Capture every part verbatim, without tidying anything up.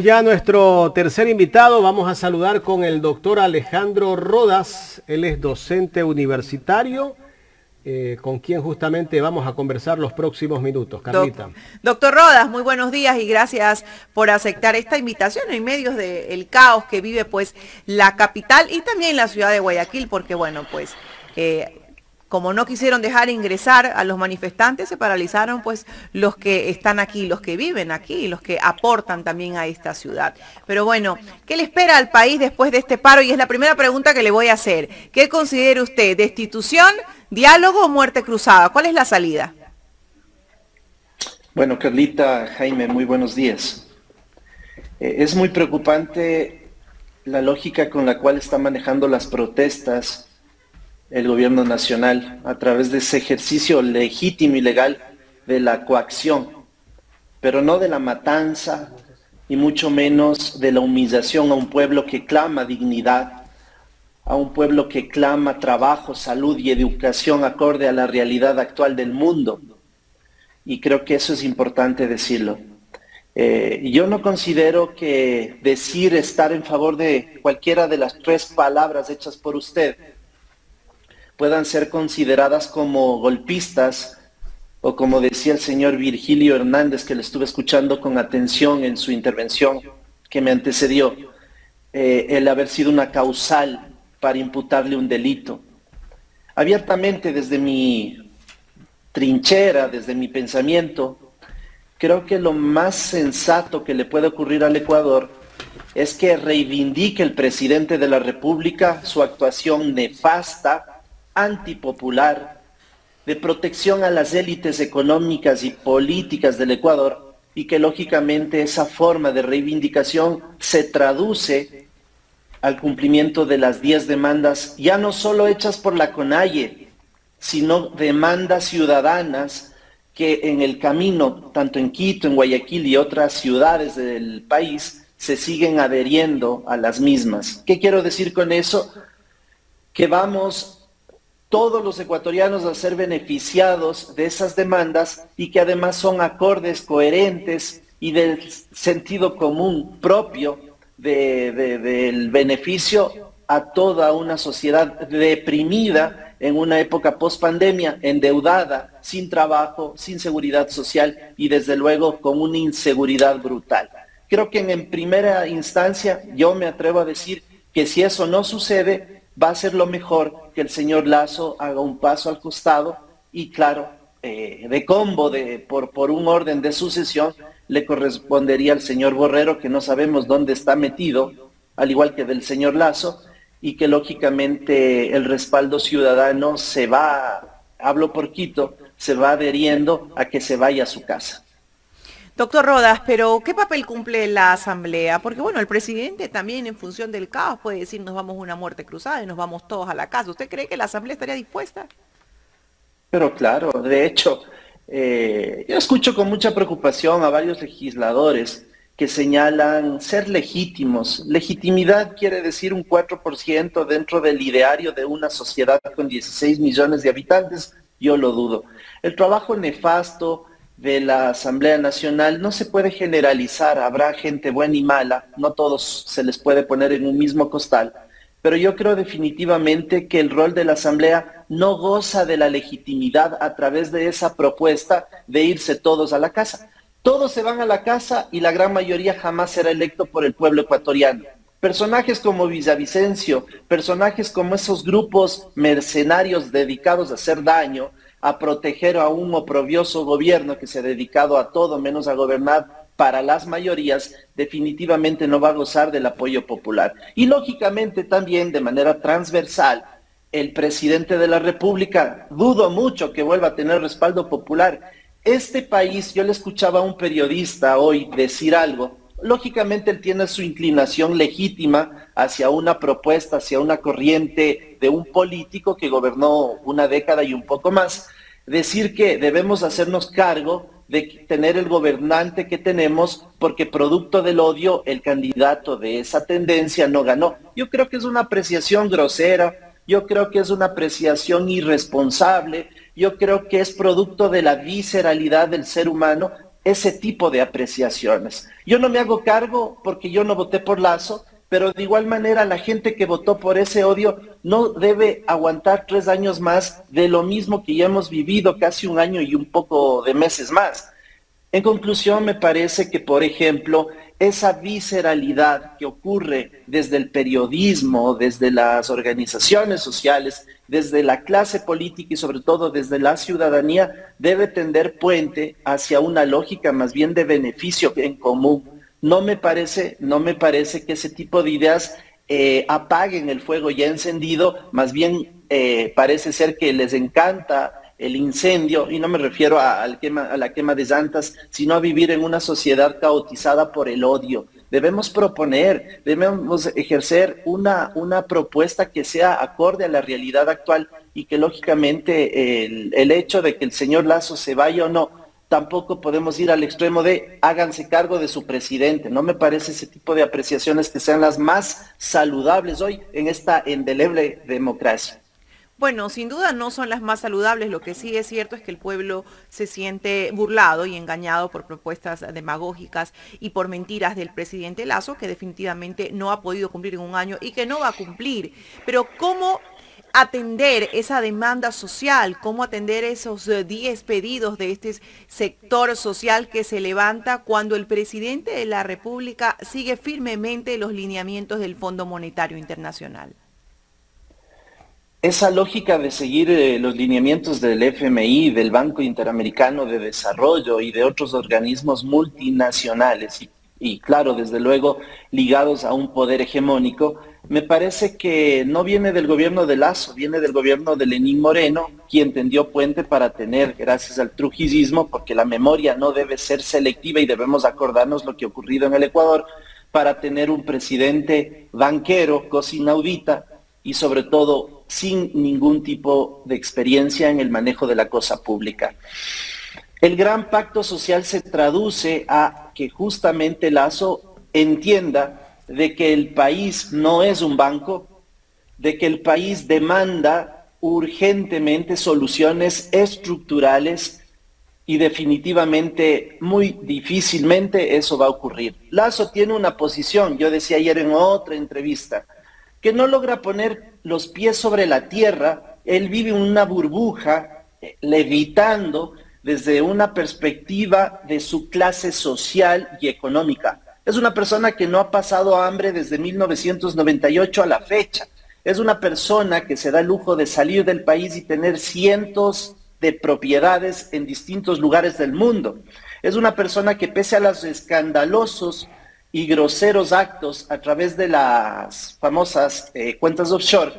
ya a nuestro tercer invitado. Vamos a saludar con el doctor Alejandro Rodas. Él es docente universitario, eh, con quien justamente vamos a conversar los próximos minutos. Carlita. Doc, doctor Rodas, muy buenos días y gracias por aceptar esta invitación en medio del caos que vive pues la capital y también la ciudad de Guayaquil, porque bueno, pues... Eh, como no quisieron dejar ingresar a los manifestantes, se paralizaron pues los que están aquí, los que viven aquí, los que aportan también a esta ciudad. Pero bueno, ¿qué le espera al país después de este paro? Y es la primera pregunta que le voy a hacer. ¿Qué considera usted? ¿Destitución, diálogo o muerte cruzada? ¿Cuál es la salida? Bueno, Carlita, Jaime, muy buenos días. Eh, es muy preocupante la lógica con la cual está manejando las protestas el gobierno nacional a través de ese ejercicio legítimo y legal de la coacción, pero no de la matanza y mucho menos de la humillación a un pueblo que clama dignidad, a un pueblo que clama trabajo, salud y educación acorde a la realidad actual del mundo. Y creo que eso es importante decirlo. Eh, yo no considero que decir estar en favor de cualquiera de las tres palabras hechas por usted puedan ser consideradas como golpistas, o como decía el señor Virgilio Hernández, que le estuve escuchando con atención en su intervención que me antecedió, eh, el haber sido una causal para imputarle un delito. Abiertamente, desde mi trinchera, desde mi pensamiento, creo que lo más sensato que le puede ocurrir al Ecuador es que reivindique el presidente de la República su actuación nefasta, antipopular, de protección a las élites económicas y políticas del Ecuador, y que lógicamente esa forma de reivindicación se traduce al cumplimiento de las diez demandas, ya no solo hechas por la CONAIE, sino demandas ciudadanas que en el camino, tanto en Quito, en Guayaquil y otras ciudades del país, se siguen adheriendo a las mismas. ¿Qué quiero decir con eso? Que vamos todos los ecuatorianos a ser beneficiados de esas demandas y que además son acordes, coherentes y del sentido común propio de, de, del beneficio a toda una sociedad deprimida en una época post-pandemia, endeudada, sin trabajo, sin seguridad social y desde luego con una inseguridad brutal. Creo que en, en primera instancia yo me atrevo a decir que si eso no sucede, va a ser lo mejor que el señor Lasso haga un paso al costado y claro, eh, de combo, de, por, por un orden de sucesión, le correspondería al señor Borrero, que no sabemos dónde está metido, al igual que del señor Lasso, y que lógicamente el respaldo ciudadano se va, hablo por Quito, se va adheriendo a que se vaya a su casa. Doctor Rodas, pero ¿qué papel cumple la Asamblea? Porque bueno, el presidente también en función del caos puede decir nos vamos a una muerte cruzada y nos vamos todos a la casa. ¿Usted cree que la Asamblea estaría dispuesta? Pero claro, de hecho, eh, yo escucho con mucha preocupación a varios legisladores que señalan ser legítimos. Legitimidad quiere decir un cuatro por ciento dentro del ideario de una sociedad con dieciséis millones de habitantes, yo lo dudo. El trabajo nefasto de la Asamblea Nacional no se puede generalizar, habrá gente buena y mala, no todos se les puede poner en un mismo costal, pero yo creo definitivamente que el rol de la Asamblea no goza de la legitimidad a través de esa propuesta de irse todos a la casa. Todos se van a la casa y la gran mayoría jamás será electo por el pueblo ecuatoriano. Personajes como Villavicencio, personajes como esos grupos mercenarios dedicados a hacer daño, a proteger a un oprobioso gobierno que se ha dedicado a todo menos a gobernar para las mayorías, definitivamente no va a gozar del apoyo popular. Y lógicamente también de manera transversal, el presidente de la República, dudo mucho que vuelva a tener respaldo popular. Este país, yo le escuchaba a un periodista hoy decir algo, lógicamente él tiene su inclinación legítima hacia una propuesta, hacia una corriente de un político que gobernó una década y un poco más, decir que debemos hacernos cargo de tener el gobernante que tenemos porque producto del odio el candidato de esa tendencia no ganó. Yo creo que es una apreciación grosera, yo creo que es una apreciación irresponsable, yo creo que es producto de la visceralidad del ser humano ese tipo de apreciaciones. Yo no me hago cargo porque yo no voté por Lazo, pero de igual manera la gente que votó por ese odio no debe aguantar tres años más de lo mismo que ya hemos vivido, casi un año y un poco de meses más. En conclusión, me parece que, por ejemplo, esa visceralidad que ocurre desde el periodismo, desde las organizaciones sociales, desde la clase política y sobre todo desde la ciudadanía, debe tender puente hacia una lógica más bien de beneficio en común. No me parece, no me parece que ese tipo de ideas eh, apaguen el fuego ya encendido, más bien eh, parece ser que les encanta el incendio, y no me refiero a, al quema, a la quema de llantas, sino a vivir en una sociedad caotizada por el odio. Debemos proponer, debemos ejercer una, una propuesta que sea acorde a la realidad actual y que lógicamente el, el hecho de que el señor Lazo se vaya o no, tampoco podemos ir al extremo de háganse cargo de su presidente. No me parece ese tipo de apreciaciones que sean las más saludables hoy en esta indeleble democracia. Bueno, sin duda no son las más saludables. Lo que sí es cierto es que el pueblo se siente burlado y engañado por propuestas demagógicas y por mentiras del presidente Lazo, que definitivamente no ha podido cumplir en un año y que no va a cumplir. Pero ¿cómo atender esa demanda social? ¿Cómo atender esos diez pedidos de este sector social que se levanta cuando el presidente de la República sigue firmemente los lineamientos del Fondo Monetario Internacional? Esa lógica de seguir eh, los lineamientos del F M I, del Banco Interamericano de Desarrollo y de otros organismos multinacionales, y, y claro, desde luego, ligados a un poder hegemónico, me parece que no viene del gobierno de Lazo, viene del gobierno de Lenín Moreno, quien tendió puente para tener, gracias al trujillismo, porque la memoria no debe ser selectiva y debemos acordarnos lo que ha ocurrido en el Ecuador, para tener un presidente banquero, cosa inaudita, y sobre todo sin ningún tipo de experiencia en el manejo de la cosa pública. El gran pacto social se traduce a que justamente Lazo entienda de que el país no es un banco, de que el país demanda urgentemente soluciones estructurales y definitivamente muy difícilmente eso va a ocurrir. Lazo tiene una posición, yo decía ayer en otra entrevista, que no logra poner los pies sobre la tierra. Él vive en una burbuja, eh, levitando desde una perspectiva de su clase social y económica. Es una persona que no ha pasado hambre desde mil novecientos noventa y ocho a la fecha. Es una persona que se da el lujo de salir del país y tener cientos de propiedades en distintos lugares del mundo. Es una persona que, pese a los escandalosos y groseros actos a través de las famosas eh, cuentas offshore,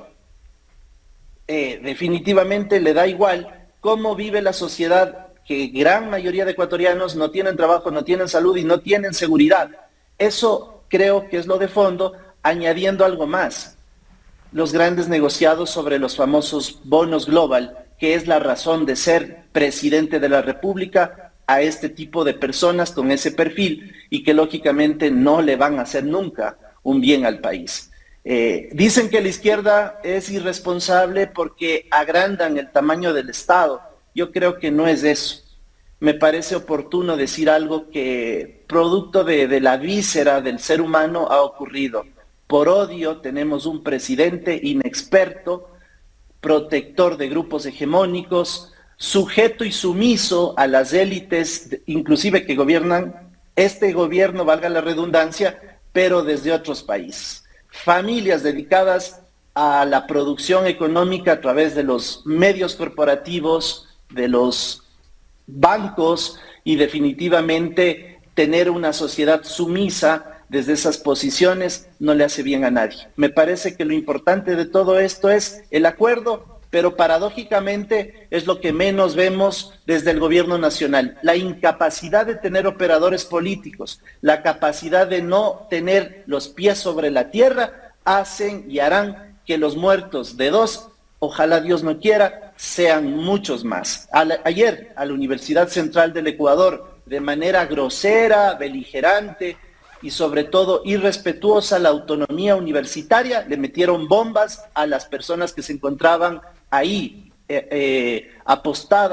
eh, definitivamente le da igual cómo vive la sociedad, que gran mayoría de ecuatorianos no tienen trabajo, no tienen salud y no tienen seguridad. Eso creo que es lo de fondo, añadiendo algo más, los grandes negociados sobre los famosos bonos global, que es la razón de ser presidente de la República, a este tipo de personas con ese perfil y que lógicamente no le van a hacer nunca un bien al país. Eh, dicen que la izquierda es irresponsable porque agrandan el tamaño del Estado. Yo creo que no es eso. Me parece oportuno decir algo que, producto de, de la víscera del ser humano, ha ocurrido. Por odio tenemos un presidente inexperto, protector de grupos hegemónicos, sujeto y sumiso a las élites, inclusive que gobiernan este gobierno, valga la redundancia, pero desde otros países. Familias dedicadas a la producción económica a través de los medios corporativos, de los bancos, y definitivamente tener una sociedad sumisa desde esas posiciones no le hace bien a nadie. Me parece que lo importante de todo esto es el acuerdo, pero paradójicamente es lo que menos vemos desde el gobierno nacional. La incapacidad de tener operadores políticos, la capacidad de no tener los pies sobre la tierra, hacen y harán que los muertos de dos, ojalá Dios no quiera, sean muchos más. A la, ayer a la Universidad Central del Ecuador, de manera grosera, beligerante y sobre todo irrespetuosa a la autonomía universitaria, le metieron bombas a las personas que se encontraban ahí eh, eh, apostadas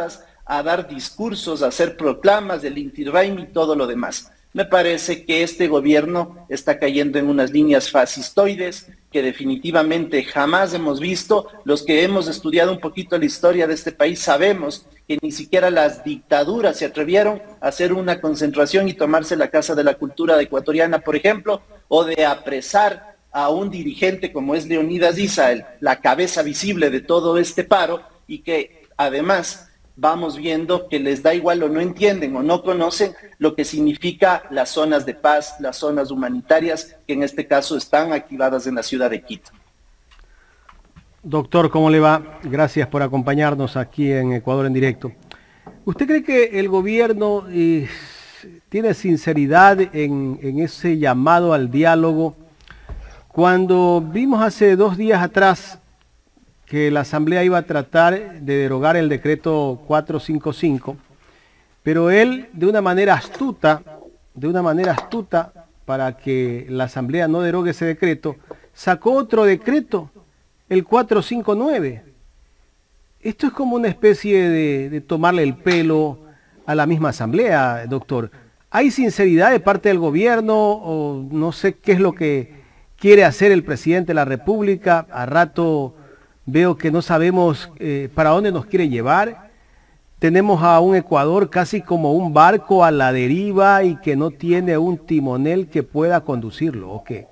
a dar discursos, a hacer proclamas del Inti Raymi y todo lo demás. Me parece que este gobierno está cayendo en unas líneas fascistoides que definitivamente jamás hemos visto. Los que hemos estudiado un poquito la historia de este país sabemos que ni siquiera las dictaduras se atrevieron a hacer una concentración y tomarse la Casa de la Cultura ecuatoriana, por ejemplo, o de apresar a un dirigente como es Leonidas Issa, la cabeza visible de todo este paro, y que además vamos viendo que les da igual o no entienden o no conocen lo que significa las zonas de paz, las zonas humanitarias, que en este caso están activadas en la ciudad de Quito. Doctor, ¿cómo le va? Gracias por acompañarnos aquí en Ecuador en Directo. ¿Usted cree que el gobierno eh, tiene sinceridad en, en ese llamado al diálogo? Cuando vimos hace dos días atrás que la Asamblea iba a tratar de derogar el decreto cuatrocientos cincuenta y cinco, pero él de una manera astuta, de una manera astuta para que la Asamblea no derogue ese decreto, sacó otro decreto, el cuatrocientos cincuenta y nueve. Esto es como una especie de, de tomarle el pelo a la misma Asamblea, doctor. ¿Hay sinceridad de parte del gobierno o no sé qué es lo que quiere hacer el presidente de la República? A rato veo que no sabemos eh, para dónde nos quiere llevar. Tenemos a un Ecuador casi como un barco a la deriva y que no tiene un timonel que pueda conducirlo, ¿o qué?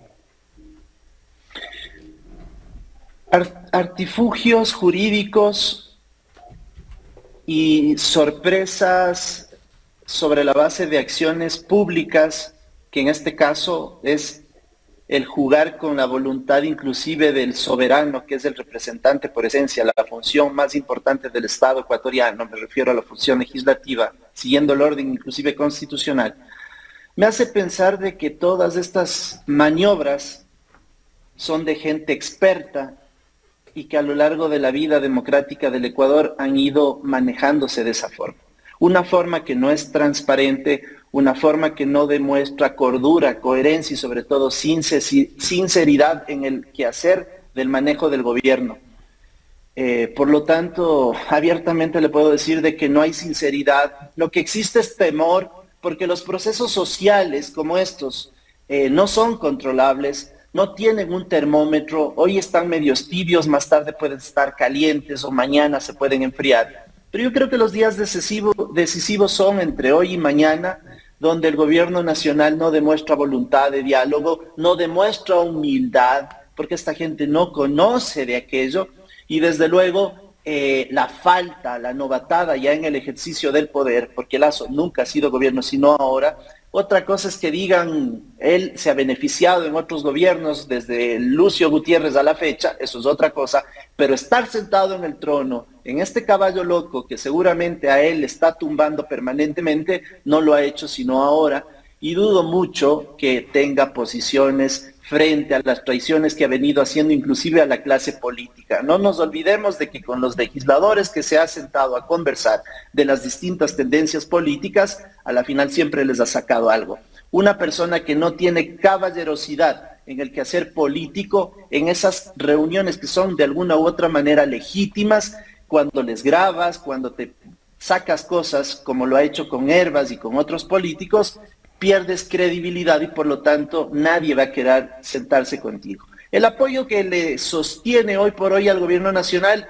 Artifugios jurídicos y sorpresas sobre la base de acciones públicas, que en este caso es el jugar con la voluntad inclusive del soberano, que es el representante por esencia, la función más importante del Estado ecuatoriano, me refiero a la función legislativa, siguiendo el orden inclusive constitucional, me hace pensar de que todas estas maniobras son de gente experta y que a lo largo de la vida democrática del Ecuador han ido manejándose de esa forma. Una forma que no es transparente, una forma que no demuestra cordura, coherencia y sobre todo sinceridad en el quehacer del manejo del gobierno. Eh, por lo tanto, abiertamente le puedo decir de que no hay sinceridad. Lo que existe es temor, porque los procesos sociales como estos eh, no son controlables, no tienen un termómetro. Hoy están medios tibios, más tarde pueden estar calientes o mañana se pueden enfriar. Pero yo creo que los días decisivos, decisivos son entre hoy y mañana, donde el gobierno nacional no demuestra voluntad de diálogo, no demuestra humildad, porque esta gente no conoce de aquello, y desde luego eh, la falta, la novatada ya en el ejercicio del poder, porque Lasso nunca ha sido gobierno sino ahora. Otra cosa es que digan, él se ha beneficiado en otros gobiernos desde Lucio Gutiérrez a la fecha, eso es otra cosa, pero estar sentado en el trono, en este caballo loco que seguramente a él está tumbando permanentemente, no lo ha hecho sino ahora, y dudo mucho que tenga posiciones frente a las traiciones que ha venido haciendo inclusive a la clase política. No nos olvidemos de que con los legisladores que se ha sentado a conversar de las distintas tendencias políticas, a la final siempre les ha sacado algo. Una persona que no tiene caballerosidad en el quehacer político, en esas reuniones que son de alguna u otra manera legítimas, cuando les grabas, cuando te sacas cosas como lo ha hecho con Hervas y con otros políticos, pierdes credibilidad y por lo tanto nadie va a querer sentarse contigo. El apoyo que le sostiene hoy por hoy al gobierno nacional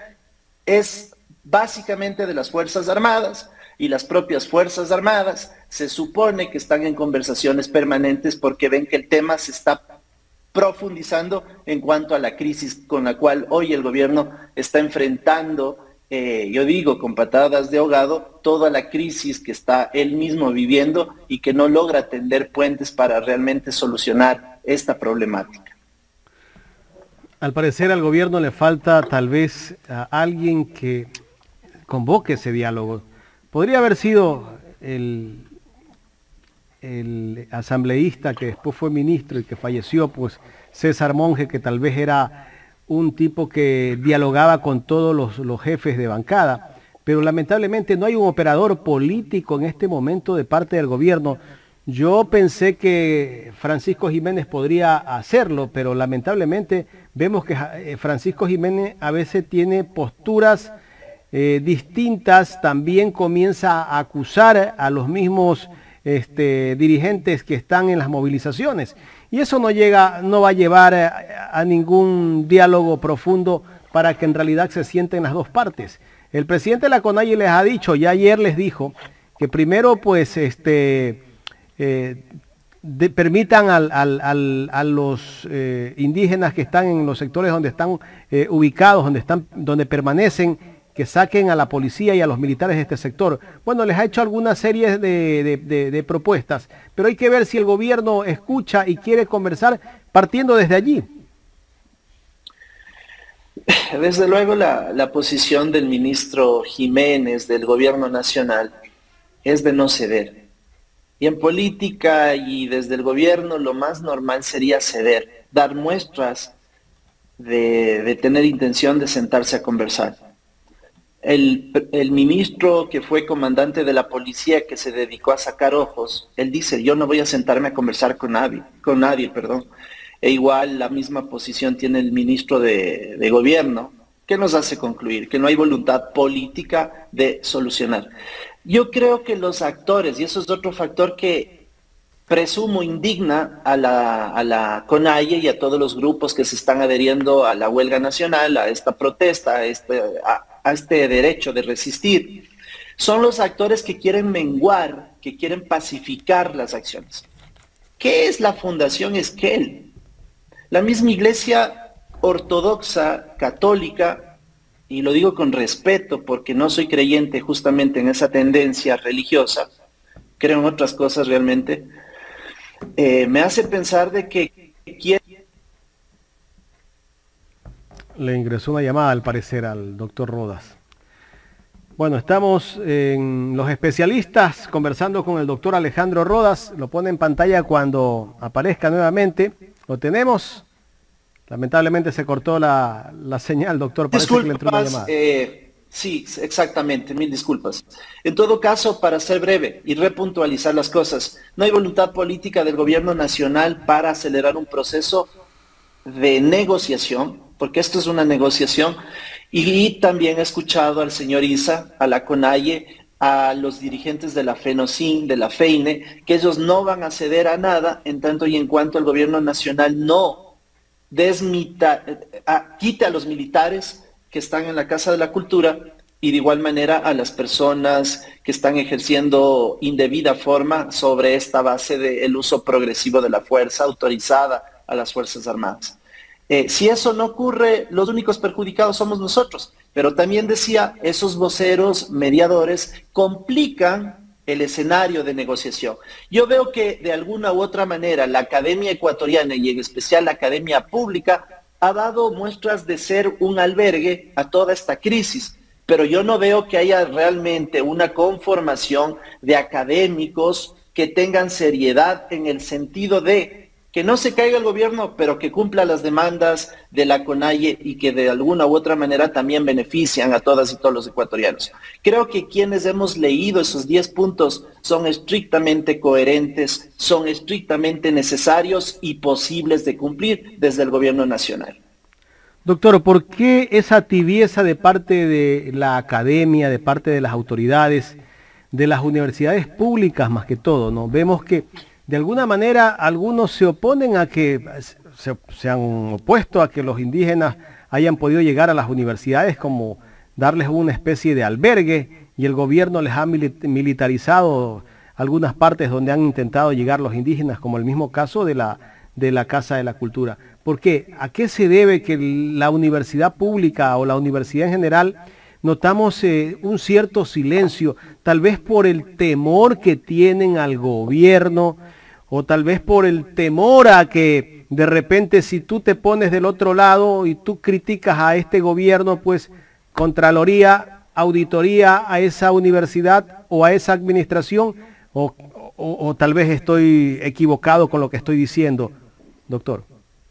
es básicamente de las Fuerzas Armadas, y las propias Fuerzas Armadas se supone que están en conversaciones permanentes porque ven que el tema se está profundizando en cuanto a la crisis con la cual hoy el gobierno está enfrentando. Eh, yo digo, con patadas de ahogado, toda la crisis que está él mismo viviendo y que no logra tender puentes para realmente solucionar esta problemática. Al parecer al gobierno le falta tal vez a alguien que convoque ese diálogo. Podría haber sido el, el asambleísta que después fue ministro y que falleció, pues César Monge, que tal vez era un tipo que dialogaba con todos los, los jefes de bancada, pero lamentablemente no hay un operador político en este momento de parte del gobierno. Yo pensé que Francisco Jiménez podría hacerlo, pero lamentablemente vemos que Francisco Jiménez a veces tiene posturas eh, distintas también comienza a acusar a los mismos este, dirigentes que están en las movilizaciones. Y eso no, llega, no va a llevar a, a ningún diálogo profundo para que en realidad se sienten las dos partes. El presidente de la CONAIE les ha dicho, ya ayer les dijo, que primero pues este, eh, de, permitan al, al, al, a los eh, indígenas que están en los sectores donde están eh, ubicados, donde, están, donde permanecen, que saquen a la policía y a los militares de este sector. Bueno, les ha hecho alguna serie de, de, de, de propuestas, pero hay que ver si el gobierno escucha y quiere conversar partiendo desde allí. Desde luego la, la posición del ministro Jiménez del gobierno nacional es de no ceder. Y en política y desde el gobierno lo más normal sería ceder, dar muestras de, de tener intención de sentarse a conversar. El, el ministro que fue comandante de la policía que se dedicó a sacar ojos, él dice, yo no voy a sentarme a conversar con nadie, con nadie, perdón. E igual la misma posición tiene el ministro de, de gobierno, que nos hace concluir que no hay voluntad política de solucionar. Yo creo que los actores, y eso es otro factor que presumo indigna a la, a la CONAIE y a todos los grupos que se están adheriendo a la huelga nacional, a esta protesta, a este, a, a este derecho de resistir, son los actores que quieren menguar, que quieren pacificar las acciones. ¿Qué es la Fundación Esquel? La misma iglesia ortodoxa, católica, y lo digo con respeto porque no soy creyente justamente en esa tendencia religiosa, creo en otras cosas realmente, eh, me hace pensar de que quiere... Le ingresó una llamada al parecer al doctor Rodas. Bueno, estamos en los especialistas conversando con el doctor Alejandro Rodas, lo pone en pantalla cuando aparezca nuevamente, lo tenemos. Lamentablemente se cortó la, la señal, doctor. Parece Disculpas, que le entró una llamada. Eh, sí, exactamente, mil disculpas. En todo caso, para ser breve y repuntualizar las cosas, no hay voluntad política del gobierno nacional para acelerar un proceso de negociación, porque esto es una negociación, y también he escuchado al señor Isa, a la CONAIE, a los dirigentes de la FENOCIN, de la FEINE, que ellos no van a ceder a nada en tanto y en cuanto el gobierno nacional no Desmita, a, quite a los militares que están en la Casa de la Cultura y de igual manera a las personas que están ejerciendo indebida forma sobre esta base del uso progresivo de la fuerza autorizada a las Fuerzas Armadas. Eh, si eso no ocurre, los únicos perjudicados somos nosotros, pero también decía, esos voceros mediadores complican el escenario de negociación. Yo veo que de alguna u otra manera la academia ecuatoriana y en especial la academia pública ha dado muestras de ser un albergue a toda esta crisis, pero yo no veo que haya realmente una conformación de académicos que tengan seriedad en el sentido de que no se caiga el gobierno, pero que cumpla las demandas de la CONAIE y que de alguna u otra manera también benefician a todas y todos los ecuatorianos. Creo que quienes hemos leído esos diez puntos son estrictamente coherentes, son estrictamente necesarios y posibles de cumplir desde el gobierno nacional. Doctor, ¿por qué esa tibieza de parte de la academia, de parte de las autoridades, de las universidades públicas más que todo, ¿no? Vemos que de alguna manera algunos se oponen a que, se, se han opuesto a que los indígenas hayan podido llegar a las universidades como darles una especie de albergue y el gobierno les ha militarizado algunas partes donde han intentado llegar los indígenas, como el mismo caso de la, de la Casa de la Cultura. ¿Por qué? ¿A qué se debe que la universidad pública o la universidad en general notamos eh, un cierto silencio, tal vez por el temor que tienen al gobierno, o tal vez por el temor a que de repente si tú te pones del otro lado y tú criticas a este gobierno, pues Contraloría, auditoría a esa universidad o a esa administración, o, o, o tal vez estoy equivocado con lo que estoy diciendo, doctor?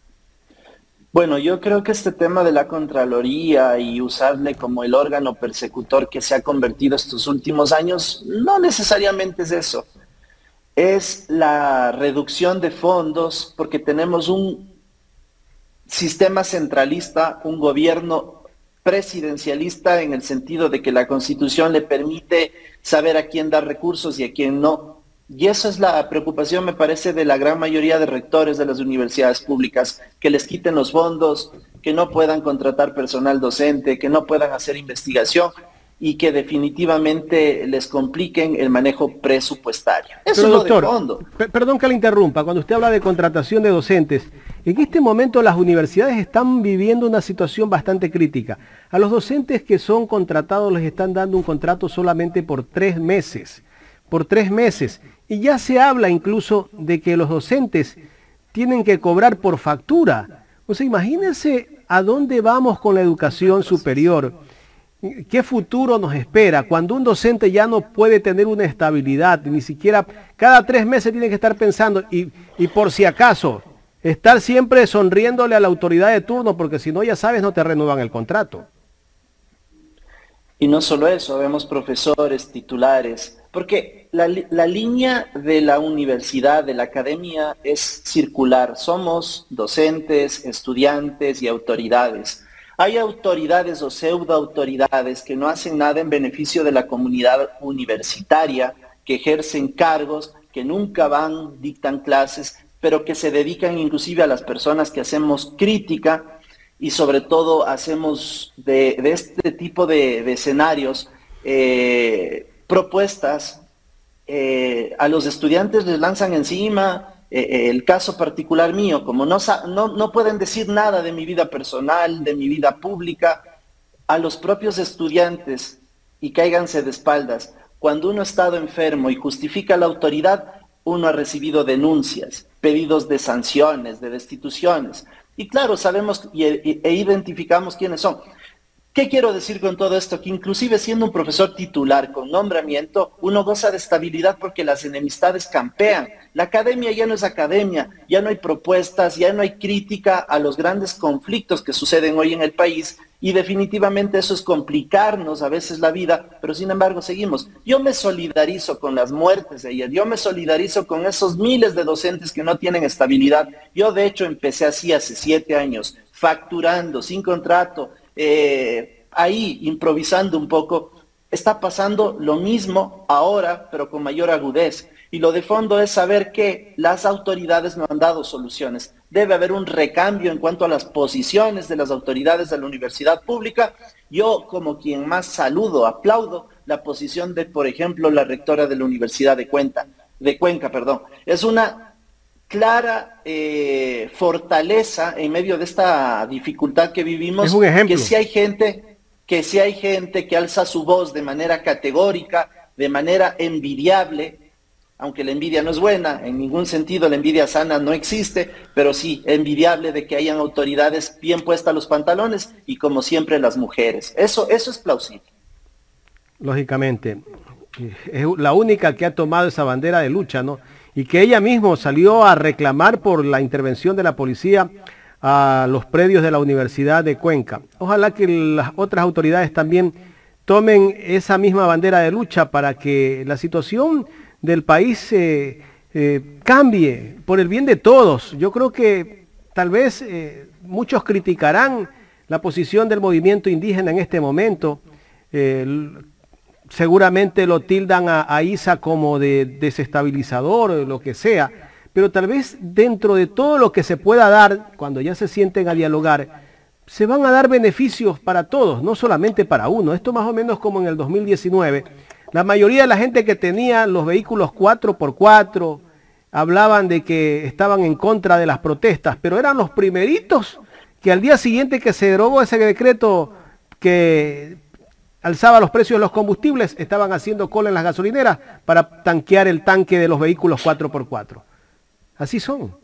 Bueno, yo creo que este tema de la Contraloría y usarle como el órgano persecutor que se ha convertido estos últimos años, no necesariamente es eso. Es la reducción de fondos porque tenemos un sistema centralista, un gobierno presidencialista en el sentido de que la Constitución le permite saber a quién dar recursos y a quién no. Y esa es la preocupación, me parece, de la gran mayoría de rectores de las universidades públicas, que les quiten los fondos, que no puedan contratar personal docente, que no puedan hacer investigación y que definitivamente les compliquen el manejo presupuestario. Eso Pero, es doctor, lo de fondo. Perdón que le interrumpa, cuando usted habla de contratación de docentes, en este momento las universidades están viviendo una situación bastante crítica. A los docentes que son contratados les están dando un contrato solamente por tres meses, por tres meses. Y ya se habla incluso de que los docentes tienen que cobrar por factura. O sea, imagínense a dónde vamos con la educación superior. ¿Qué futuro nos espera cuando un docente ya no puede tener una estabilidad? Ni siquiera cada tres meses tiene que estar pensando y, y por si acaso estar siempre sonriéndole a la autoridad de turno, porque si no, ya sabes, no te renuevan el contrato. Y no solo eso, vemos profesores, titulares, porque la, la línea de la universidad, de la academia, es circular. Somos docentes, estudiantes y autoridades. Hay autoridades o pseudoautoridades que no hacen nada en beneficio de la comunidad universitaria, que ejercen cargos, que nunca van, dictan clases, pero que se dedican inclusive a las personas que hacemos crítica y sobre todo hacemos de, de este tipo de, de escenarios eh, propuestas. Eh, a los estudiantes les lanzan encima. Eh, el caso particular mío, como no, no, no pueden decir nada de mi vida personal, de mi vida pública, a los propios estudiantes y cáiganse de espaldas. Cuando uno ha estado enfermo y justifica la autoridad, uno ha recibido denuncias, pedidos de sanciones, de destituciones. Y claro, sabemos y, e, e identificamos quiénes son. ¿Qué quiero decir con todo esto? Que inclusive siendo un profesor titular con nombramiento, uno goza de estabilidad porque las enemistades campean. La academia ya no es academia, ya no hay propuestas, ya no hay crítica a los grandes conflictos que suceden hoy en el país y definitivamente eso es complicarnos a veces la vida, pero sin embargo seguimos. Yo me solidarizo con las muertes de ayer, yo me solidarizo con esos miles de docentes que no tienen estabilidad. Yo de hecho empecé así hace siete años, facturando, sin contrato, Eh, ahí improvisando un poco. Está pasando lo mismo ahora, pero con mayor agudez. Y lo de fondo es saber que las autoridades no han dado soluciones. Debe haber un recambio en cuanto a las posiciones de las autoridades de la universidad pública. Yo, como quien más saludo, aplaudo la posición de, por ejemplo, la rectora de la Universidad de Cuenca. De Cuenca, perdón. Es una clara eh, fortaleza en medio de esta dificultad que vivimos. Es un ejemplo. Que si hay gente, que si hay gente que alza su voz de manera categórica, de manera envidiable, aunque la envidia no es buena, en ningún sentido la envidia sana no existe, pero sí envidiable de que hayan autoridades bien puestas los pantalones y como siempre las mujeres. Eso, eso es plausible. Lógicamente, es la única que ha tomado esa bandera de lucha, ¿no? Y que ella misma salió a reclamar por la intervención de la policía a los predios de la Universidad de Cuenca. Ojalá que las otras autoridades también tomen esa misma bandera de lucha para que la situación del país eh, eh, cambie por el bien de todos. Yo creo que tal vez eh, muchos criticarán la posición del movimiento indígena en este momento. Eh, Seguramente lo tildan a, a I S A como de desestabilizador o lo que sea, pero tal vez dentro de todo lo que se pueda dar, cuando ya se sienten a dialogar, se van a dar beneficios para todos, no solamente para uno. Esto más o menos como en el dos mil diecinueve. La mayoría de la gente que tenía los vehículos cuatro por cuatro hablaban de que estaban en contra de las protestas, pero eran los primeritos que al día siguiente que se derogó ese decreto que alzaba los precios de los combustibles, estaban haciendo cola en las gasolineras para tanquear el tanque de los vehículos cuatro por cuatro. Así son.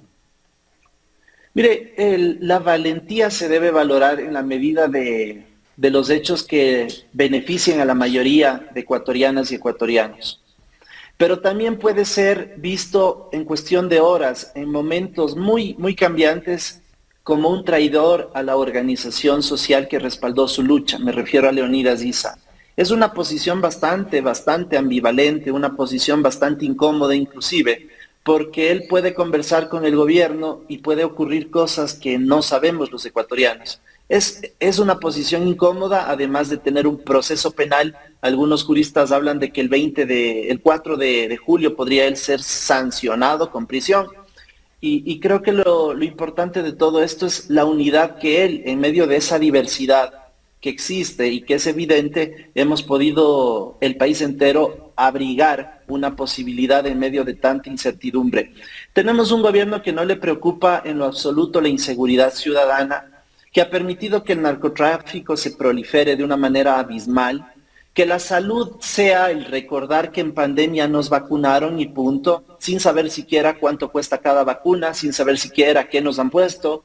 Mire, el, la valentía se debe valorar en la medida de, de los hechos que beneficien a la mayoría de ecuatorianas y ecuatorianos. Pero también puede ser visto en cuestión de horas, en momentos muy, muy cambiantes, como un traidor a la organización social que respaldó su lucha. Me refiero a Leonidas Issa. Es una posición bastante, bastante ambivalente, una posición bastante incómoda inclusive, porque él puede conversar con el gobierno y puede ocurrir cosas que no sabemos los ecuatorianos. Es, es una posición incómoda, además de tener un proceso penal. Algunos juristas hablan de que el veinte de, el cuatro de, de julio podría él ser sancionado con prisión. Y, y creo que lo, lo importante de todo esto es la unidad que él, en medio de esa diversidad que existe y que es evidente, hemos podido, el país entero, abrigar una posibilidad en medio de tanta incertidumbre. Tenemos un gobierno que no le preocupa en lo absoluto la inseguridad ciudadana, que ha permitido que el narcotráfico se prolifere de una manera abismal, que la salud sea el recordar que en pandemia nos vacunaron y punto, sin saber siquiera cuánto cuesta cada vacuna, sin saber siquiera qué nos han puesto,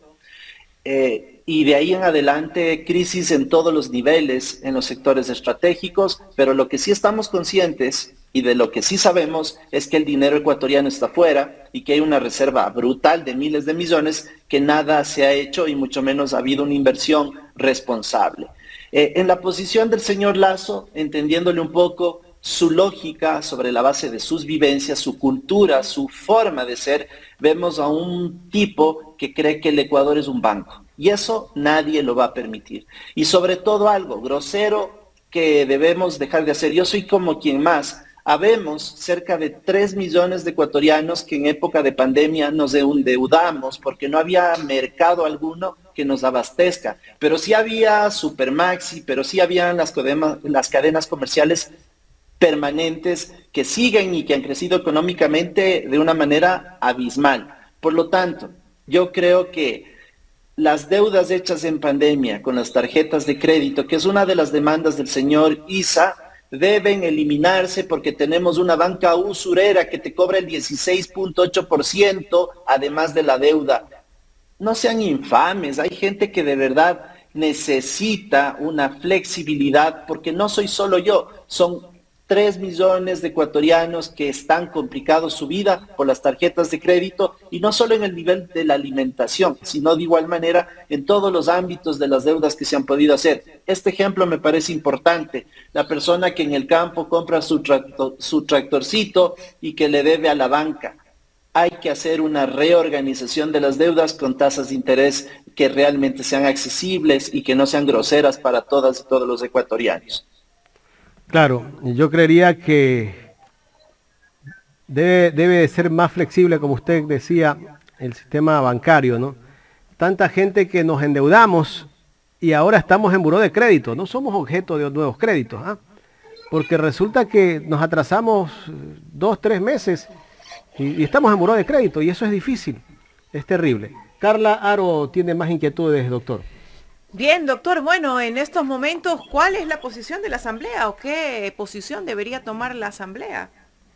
eh, y de ahí en adelante crisis en todos los niveles, en los sectores estratégicos, pero lo que sí estamos conscientes y de lo que sí sabemos es que el dinero ecuatoriano está fuera y que hay una reserva brutal de miles de millones que nada se ha hecho y mucho menos ha habido una inversión responsable. Eh, en la posición del señor Lasso, entendiéndole un poco su lógica sobre la base de sus vivencias, su cultura, su forma de ser, vemos a un tipo que cree que el Ecuador es un banco y eso nadie lo va a permitir. Y sobre todo algo grosero que debemos dejar de hacer. Yo soy como quien más. Habemos cerca de tres millones de ecuatorianos que en época de pandemia nos endeudamos porque no había mercado alguno que nos abastezca, pero sí había Supermaxi, pero sí habían las cadenas, las cadenas comerciales permanentes que siguen y que han crecido económicamente de una manera abismal. Por lo tanto, yo creo que las deudas hechas en pandemia con las tarjetas de crédito, que es una de las demandas del señor Isa, deben eliminarse porque tenemos una banca usurera que te cobra el dieciséis punto ocho por ciento además de la deuda. No sean infames, hay gente que de verdad necesita una flexibilidad porque no soy solo yo, son tres millones de ecuatorianos que están complicados su vida por las tarjetas de crédito y no solo en el nivel de la alimentación, sino de igual manera en todos los ámbitos de las deudas que se han podido hacer. Este ejemplo me parece importante. La persona que en el campo compra su, tractor, su tractorcito y que le debe a la banca. Hay que hacer una reorganización de las deudas con tasas de interés que realmente sean accesibles y que no sean groseras para todas y todos los ecuatorianos. Claro, yo creería que debe, debe ser más flexible, como usted decía, el sistema bancario, ¿no? Tanta gente que nos endeudamos y ahora estamos en buró de crédito, no somos objeto de nuevos créditos, ¿ah? Porque resulta que nos atrasamos dos, tres meses y, y estamos en buró de crédito y eso es difícil, es terrible. Carla Aro tiene más inquietudes, doctor. Bien, doctor, bueno, en estos momentos, ¿cuál es la posición de la Asamblea o qué posición debería tomar la Asamblea?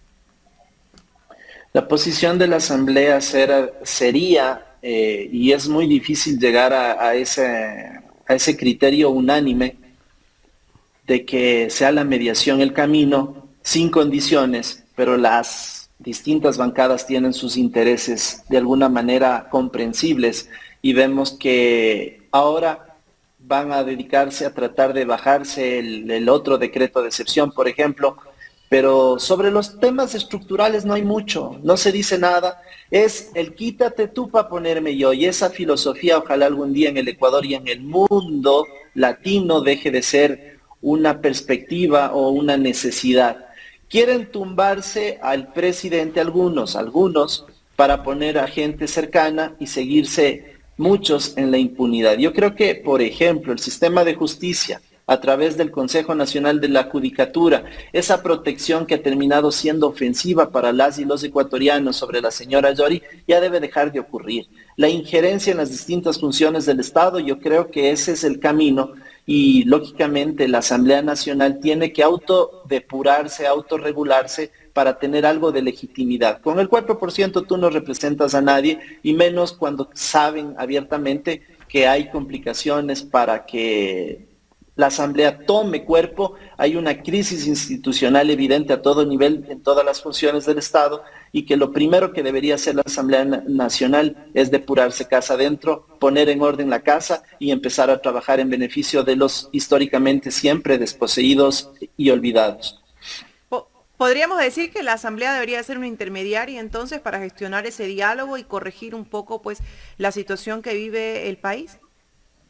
La posición de la Asamblea será, sería, eh, y es muy difícil llegar a, a, ese, a ese criterio unánime, de que sea la mediación el camino, sin condiciones, pero las distintas bancadas tienen sus intereses de alguna manera comprensibles y vemos que ahora van a dedicarse a tratar de bajarse el, el otro decreto de excepción, por ejemplo, pero sobre los temas estructurales no hay mucho, no se dice nada, es el quítate tú para ponerme yo, y esa filosofía ojalá algún día en el Ecuador y en el mundo latino deje de ser una perspectiva o una necesidad. Quieren tumbarse al presidente algunos, algunos, para poner a gente cercana y seguirse muchos en la impunidad. Yo creo que, por ejemplo, el sistema de justicia, a través del Consejo Nacional de la Judicatura, esa protección que ha terminado siendo ofensiva para las y los ecuatorianos sobre la señora Yori, ya debe dejar de ocurrir. La injerencia en las distintas funciones del Estado, yo creo que ese es el camino y, lógicamente, la Asamblea Nacional tiene que autodepurarse, autorregularse para tener algo de legitimidad. Con el cuatro por ciento tú no representas a nadie, y menos cuando saben abiertamente que hay complicaciones para que la Asamblea tome cuerpo. Hay una crisis institucional evidente a todo nivel, en todas las funciones del Estado, y que lo primero que debería hacer la Asamblea Nacional es depurarse casa adentro, poner en orden la casa y empezar a trabajar en beneficio de los históricamente siempre desposeídos y olvidados. ¿Podríamos decir que la Asamblea debería ser una intermediaria entonces para gestionar ese diálogo y corregir un poco pues la situación que vive el país?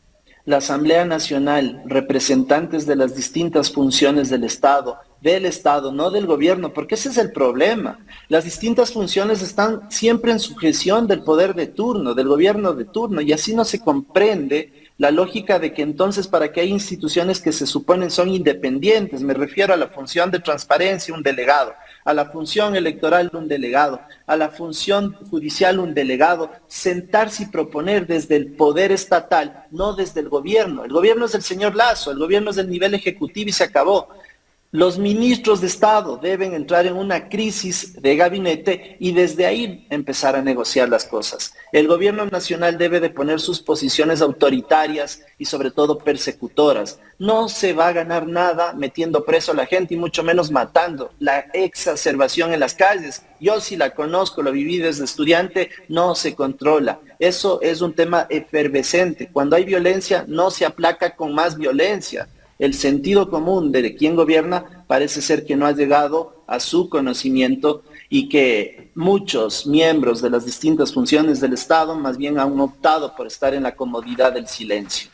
la Asamblea Nacional, representantes de las distintas funciones del Estado, del Estado, no del gobierno, porque ese es el problema. Las distintas funciones están siempre en sujeción del poder de turno, del gobierno de turno, y así no se comprende la lógica de que entonces para que hay instituciones que se suponen son independientes, me refiero a la función de transparencia, un delegado, a la función electoral, un delegado, a la función judicial, un delegado, sentarse y proponer desde el poder estatal, no desde el gobierno. El gobierno es del señor Lasso, el gobierno es del nivel ejecutivo y se acabó. Los ministros de Estado deben entrar en una crisis de gabinete y desde ahí empezar a negociar las cosas. El gobierno nacional debe de poner sus posiciones autoritarias y sobre todo persecutoras. No se va a ganar nada metiendo preso a la gente y mucho menos matando. La exacerbación en las calles, yo sí la conozco, lo viví desde estudiante, no se controla. Eso es un tema efervescente. Cuando hay violencia no se aplaca con más violencia. El sentido común de quien gobierna parece ser que no ha llegado a su conocimiento y que muchos miembros de las distintas funciones del Estado más bien han optado por estar en la comodidad del silencio.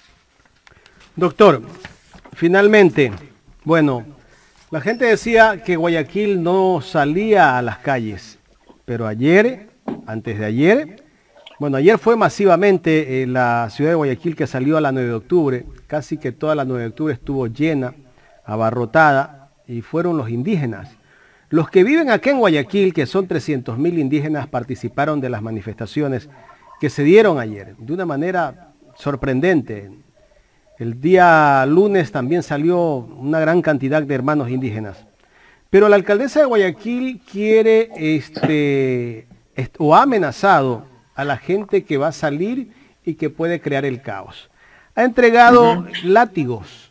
Doctor, finalmente, bueno, la gente decía que Guayaquil no salía a las calles, pero ayer, antes de ayer, bueno, ayer fue masivamente eh, la ciudad de Guayaquil que salió a la nueve de octubre, casi que toda la nueve de octubre estuvo llena, abarrotada, y fueron los indígenas. Los que viven acá en Guayaquil, que son trescientos mil indígenas, participaron de las manifestaciones que se dieron ayer, de una manera sorprendente. El día lunes también salió una gran cantidad de hermanos indígenas. Pero la alcaldesa de Guayaquil quiere, este, o ha amenazado a la gente que va a salir y que puede crear el caos. Ha entregado uh-huh. látigos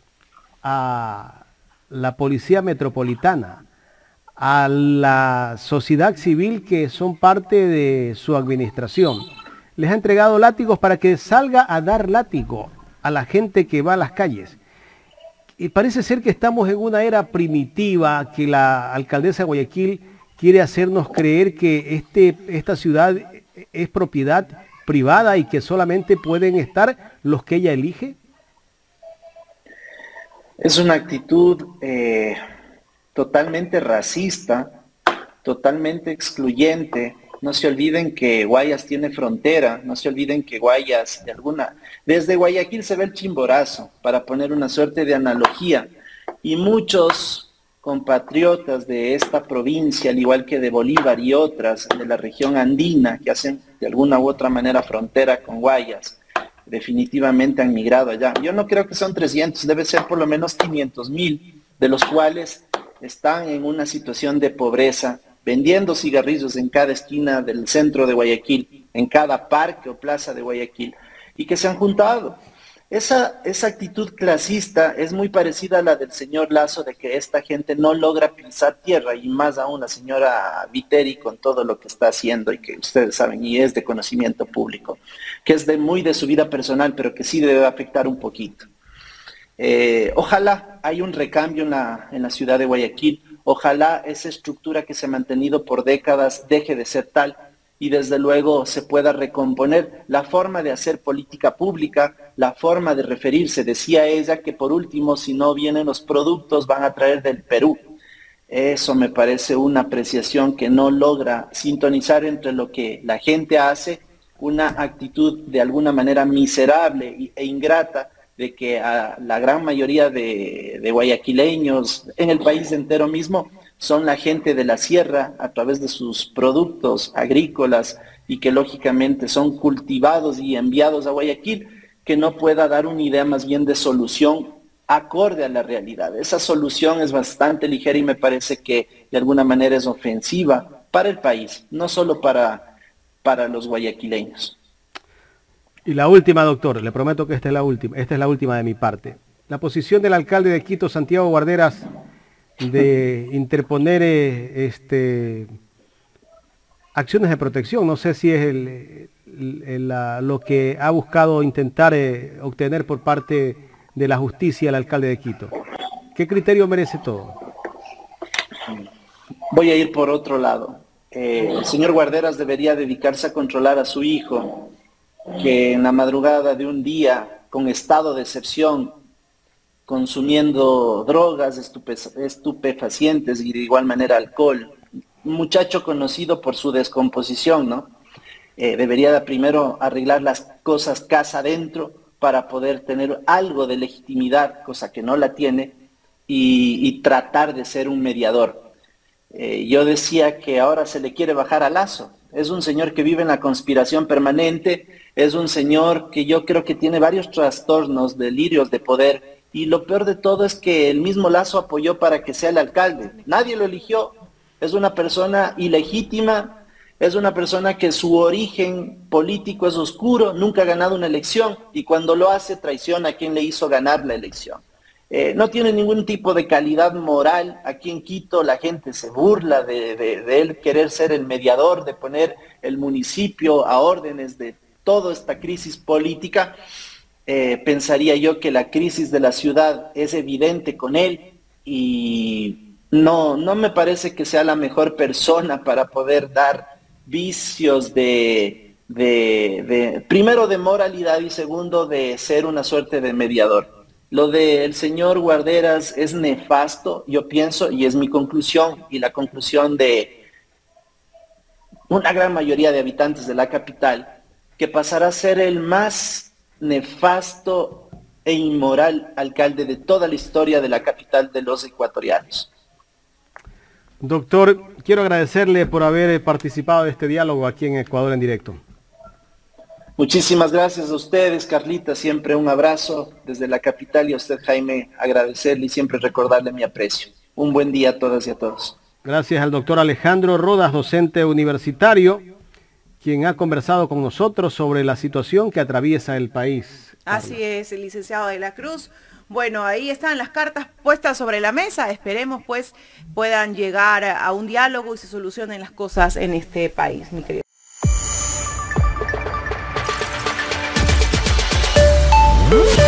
a la Policía Metropolitana, a la sociedad civil que son parte de su administración. Les ha entregado látigos para que salga a dar látigo a la gente que va a las calles. Y parece ser que estamos en una era primitiva, que la alcaldesa de Guayaquil quiere hacernos creer que este, esta ciudad es propiedad privada y que solamente pueden estar los que ella elige. Es una actitud eh, totalmente racista, totalmente excluyente. No se olviden que Guayas tiene frontera, no se olviden que Guayas, de alguna, desde Guayaquil se ve el Chimborazo, para poner una suerte de analogía, y muchos compatriotas de esta provincia, al igual que de Bolívar y otras de la región andina, que hacen de alguna u otra manera frontera con Guayas, definitivamente han migrado allá. Yo no creo que son trescientos, debe ser por lo menos quinientos mil, de los cuales están en una situación de pobreza, vendiendo cigarrillos en cada esquina del centro de Guayaquil, en cada parque o plaza de Guayaquil, y que se han juntado. Esa, esa actitud clasista es muy parecida a la del señor Lasso, de que esta gente no logra pisar tierra, y más aún la señora Viteri con todo lo que está haciendo y que ustedes saben y es de conocimiento público, que es de muy de su vida personal, pero que sí debe afectar un poquito. Eh, ojalá hay un recambio en la, en la ciudad de Guayaquil, ojalá esa estructura que se ha mantenido por décadas deje de ser tal, y desde luego se pueda recomponer la forma de hacer política pública, la forma de referirse. Decía ella que por último, si no vienen los productos, van a traer del Perú. Eso me parece una apreciación que no logra sintonizar entre lo que la gente hace, una actitud de alguna manera miserable e ingrata, de que a la gran mayoría de, de guayaquileños en el país entero mismo son la gente de la sierra a través de sus productos agrícolas y que lógicamente son cultivados y enviados a Guayaquil, que no pueda dar una idea más bien de solución acorde a la realidad. Esa solución es bastante ligera y me parece que de alguna manera es ofensiva para el país, no solo para, para los guayaquileños. Y la última, doctor, le prometo que esta es la última, esta es la última de mi parte. La posición del alcalde de Quito, Santiago Guarderas, de interponer eh, este, acciones de protección. No sé si es el, el, el, la, lo que ha buscado intentar eh, obtener por parte de la justicia el alcalde de Quito. ¿Qué criterio merece todo? Voy a ir por otro lado. Eh, el señor Guarderas debería dedicarse a controlar a su hijo, que en la madrugada de un día con estado de excepción, consumiendo drogas, estupe, estupefacientes y de igual manera alcohol. Un muchacho conocido por su descomposición, ¿no? Eh, debería primero arreglar las cosas casa adentro para poder tener algo de legitimidad, cosa que no la tiene, y, y tratar de ser un mediador. Eh, yo decía que ahora se le quiere bajar a Lazo. Es un señor que vive en la conspiración permanente, es un señor que yo creo que tiene varios trastornos, delirios de poder, y lo peor de todo es que el mismo Lazo apoyó para que sea el alcalde. Nadie lo eligió, es una persona ilegítima, es una persona que su origen político es oscuro, nunca ha ganado una elección, y cuando lo hace traiciona a quien le hizo ganar la elección. Eh, no tiene ningún tipo de calidad moral. Aquí en Quito la gente se burla de, de, de él querer ser el mediador, de poner el municipio a órdenes de toda esta crisis política. Eh, pensaría yo que la crisis de la ciudad es evidente con él y no, no me parece que sea la mejor persona para poder dar vicios de, de, de primero de moralidad y segundo de ser una suerte de mediador. Lo del señor Guarderas es nefasto, yo pienso, y es mi conclusión, y la conclusión de una gran mayoría de habitantes de la capital, que pasará a ser el más nefasto e inmoral alcalde de toda la historia de la capital de los ecuatorianos. Doctor, quiero agradecerle por haber participado de este diálogo aquí en Ecuador en Directo. Muchísimas gracias a ustedes, Carlita, siempre un abrazo desde la capital, y a usted, Jaime, agradecerle y siempre recordarle mi aprecio. Un buen día a todas y a todos. Gracias al doctor Alejandro Rodas, docente universitario, quien ha conversado con nosotros sobre la situación que atraviesa el país. Así es, el licenciado de la Cruz. Bueno, ahí están las cartas puestas sobre la mesa. Esperemos pues puedan llegar a un diálogo y se solucionen las cosas en este país, mi querido. Woo!